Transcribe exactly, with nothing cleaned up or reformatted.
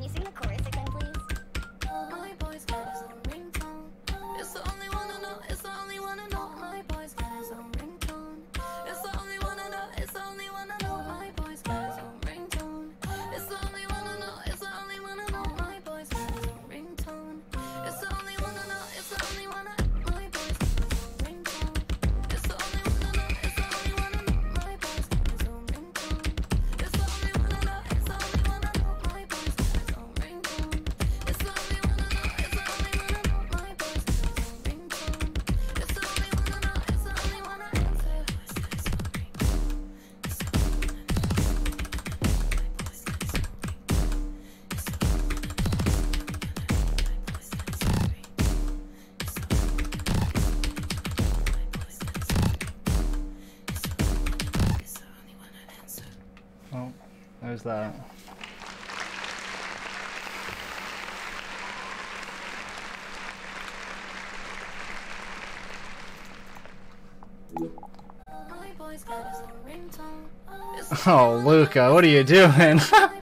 you sing the chorus again, please? My boy's got his own ringtone. It's the only one I know. It's the only one I know. My boy's got his own ringtone. It's the only one I know. It's the only one I know. My boy's got his own ringtone. It's the only one I know. It's the only one I know. My boy's got his own ringtone. It's the only one I know. It's the only one I know. My boy's got his own ringtone. It's the only one I know. It's the only one I know. My boy's got his own ringtone. It's the only one I know. It's the only one I know. My boy's got his own ringtone. It's the only one I know. It's the only one I know. My boy's got his own ringtone. It's the only one I know. It's the only one I answer. Oh, there's that. My boy's got his own ringtone. Oh, Luca, what are you doing?